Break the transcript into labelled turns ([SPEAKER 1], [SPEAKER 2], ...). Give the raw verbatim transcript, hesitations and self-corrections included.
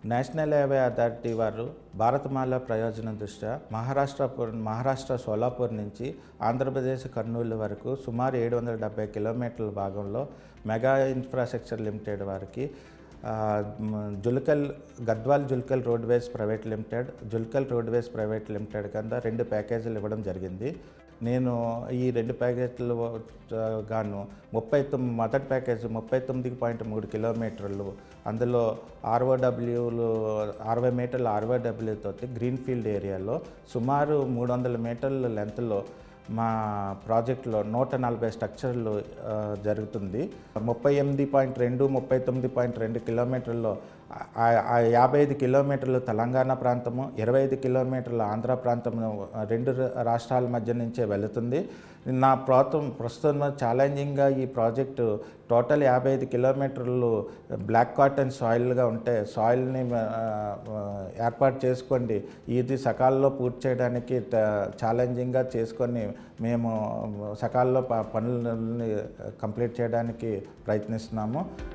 [SPEAKER 1] National highway authority వారు భారతమాల ప్రయోజనం దృష్ట్యా మహారాష్ట్ర మహారాష్ట్ర సోలాపూర్ నుంచి ఆంధ్రప్రదేశ్ కర్నూలు వరకు సుమారు ఏడు వందల డెబ్బై కిలోమీటర్ల భాగంలో మెగా ఇన్ఫ్రాస్ట్రక్చర్ లిమిటెడ్ వారికి Julkal Gadwal Julkal Roadways Private Limited Julkal Roadways Private Limited కింద రెండు ప్యాకేజీలు ఇవ్వడం జరిగింది. నేను ఈ రెండు ప్యాకేజీలు గాను ముప్పై తొమ్మిది మొదటి ప్యాకేజీ ముప్పై తొమ్మిది పాయింట్ మూడు కిలోమీటర్లు, అందులో ఆర్ఓడబ్ల్యూలు అరవై మీటర్ల ఆర్ఓడబ్ల్యూ తోటి గ్రీన్ఫీల్డ్ ఏరియాలో సుమారు మూడు వందల మీటర్ల లెంత్లో మా ప్రాజెక్టులో నూట నలభై స్ట్రక్చర్లు జరుగుతుంది. ముప్పై ఎనిమిది పాయింట్ రెండు ముప్పై తొమ్మిది పాయింట్ రెండు కిలోమీటర్లో యాభై ఐదు కిలోమీటర్లు తెలంగాణ ప్రాంతము, ఇరవై ఐదు కిలోమీటర్ల ఆంధ్ర ప్రాంతము రెండు రాష్ట్రాల మధ్య నుంచే వెళుతుంది. నా ప్రాంతం ప్రస్తుతం ఛాలెంజింగ్గా ఈ ప్రాజెక్టు టోటల్ యాభై ఐదు కిలోమీటర్లు బ్లాక్ కాటన్ సాయిల్గా ఉంటే సాయిల్ని ఏర్పాటు చేసుకోండి ఇది సకాలంలో పూర్తి చేయడానికి ఛాలెంజింగ్గా చేసుకొని మేము సకాలంలో పనులని కంప్లీట్ చేయడానికి ప్రయత్నిస్తున్నాము.